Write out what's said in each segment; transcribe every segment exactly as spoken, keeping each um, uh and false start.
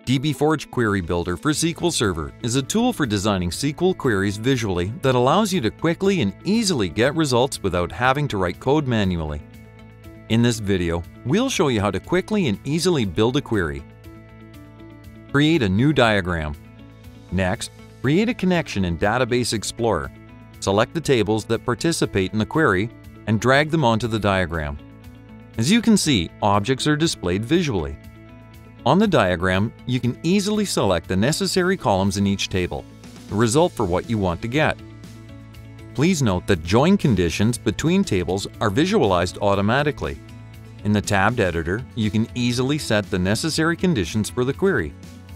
dbForge Query Builder for S Q L Server is a tool for designing S Q L queries visually that allows you to quickly and easily get results without having to write code manually. In this video, we'll show you how to quickly and easily build a query. Create a new diagram. Next, create a connection in Database Explorer. Select the tables that participate in the query and drag them onto the diagram. As you can see, objects are displayed visually. On the diagram, you can easily select the necessary columns in each table, the result for what you want to get. Please note that join conditions between tables are visualized automatically. In the tabbed editor, you can easily set the necessary conditions for the query.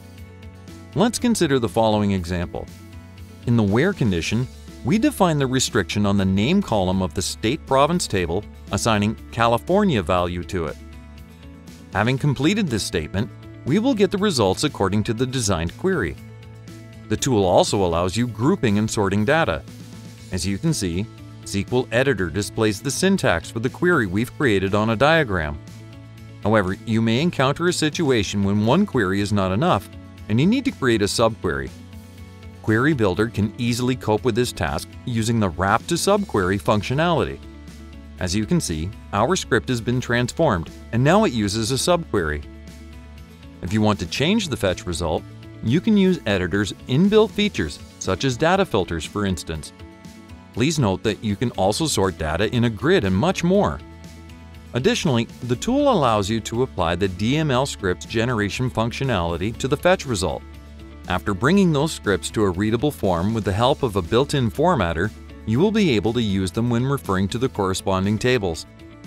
Let's consider the following example. In the where condition, we define the restriction on the name column of the state-province table, assigning California value to it. Having completed this statement, we will get the results according to the designed query. The tool also allows you grouping and sorting data. As you can see, S Q L Editor displays the syntax for the query we've created on a diagram. However, you may encounter a situation when one query is not enough and you need to create a subquery. Query Builder can easily cope with this task using the Wrap to Subquery functionality. As you can see, our script has been transformed and now it uses a subquery. If you want to change the fetch result, you can use Editor's inbuilt features, such as data filters, for instance. Please note that you can also sort data in a grid and much more. Additionally, the tool allows you to apply the D M L scripts generation functionality to the fetch result. After bringing those scripts to a readable form with the help of a built-in formatter, you will be able to use them when referring to the corresponding tables.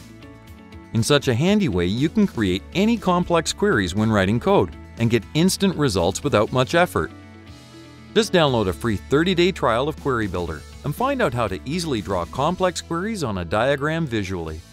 In such a handy way, you can create any complex queries when writing code and get instant results without much effort. Just download a free thirty day trial of Query Builder and find out how to easily draw complex queries on a diagram visually.